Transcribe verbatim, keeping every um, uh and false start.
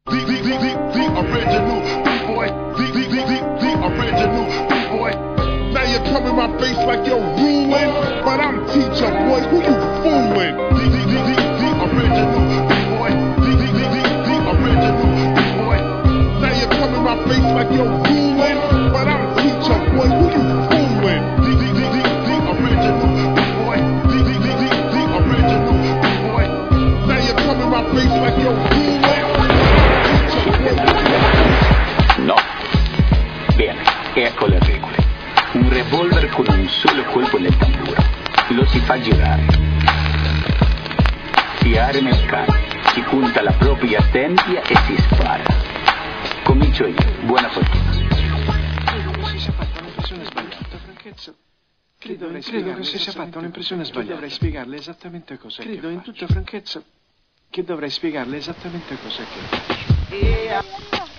The, the, the, the, the original B-boy, the, the, the, the, the original B-boy. Now you come in my face like you're ruling, but I'm teacher, boy, who you fooling? The, the, the, the, the original B-boy, the, the, the, the, the original B-boy. Now you come in my face like you're ruling, but I'm teacher, boy, who you fooling? The, the, the, the, the original B-boy, the, the, the, the, the original B-boy. Now you come in my face like you're ruling. No. Bene, ecco le regole. Un revolver con un solo colpo nel tamburo. Lo si fa girare. Tirare nel cane. Si punta la propria tempia e si spara. Comincio io. Buona fortuna. Credo che si sia fatta un'impressione sbagliata, Franchezzo. Credo, credo che si sia fatta un'impressione sbagliata. Dovrei spiegarle esattamente cos'è che Credo in tutta franchezza che dovrei spiegarle esattamente cos'è che faccio.